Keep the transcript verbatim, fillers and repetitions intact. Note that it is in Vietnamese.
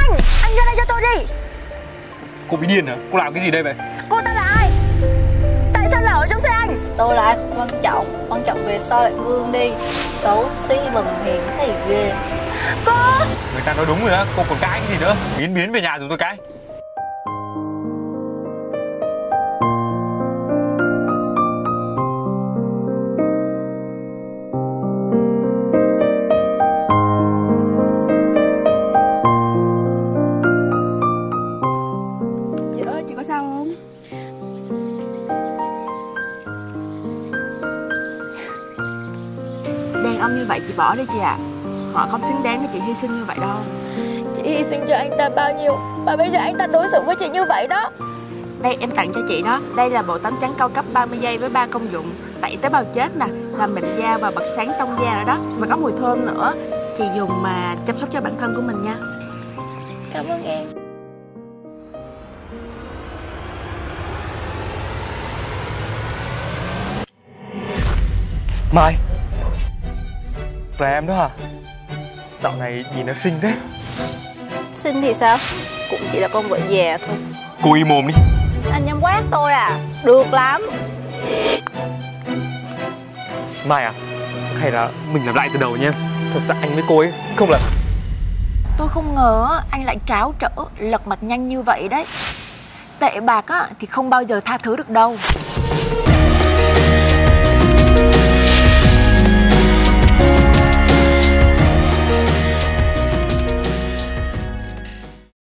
Anh, anh ra đây cho tôi đi. Cô bị điên hả? Cô làm cái gì đây vậy? Cô ta là ai? Tại sao lại ở trong xe anh? Tôi là ai không quan trọng, quan trọng về sau lại gương đi. Xấu xí bần hiền thấy ghê. Cô! Người ta nói đúng rồi đó, cô còn cãi cái gì nữa? Biến biến về nhà rồi tôi cãi. Chị ơi, chị có sao không? Đàn ông như vậy chị bỏ đi chị ạ. Họ không xứng đáng để chị hy sinh như vậy đâu. Chị hy sinh cho anh ta bao nhiêu mà bây giờ anh ta đối xử với chị như vậy đó. Đây em tặng cho chị đó. Đây là bộ tắm trắng cao cấp ba mươi giây với ba công dụng: tẩy tế bào chết nè, làm mịn da và bật sáng tông da nữa đó. Và có mùi thơm nữa. Chị dùng mà chăm sóc cho bản thân của mình nha. Cảm ơn em. Mai, là em đó hả? Dạo này nhìn em xinh thế. Xinh thì sao? Cũng chỉ là con vợ già thôi. Cô im mồm đi. Anh nhắm quát tôi à? Được lắm. Mai à, hay là mình làm lại từ đầu nha. Thật ra anh với cô ấy không là... Tôi không ngờ anh lại tráo trở, lật mặt nhanh như vậy đấy. Tệ bạc á thì không bao giờ tha thứ được đâu.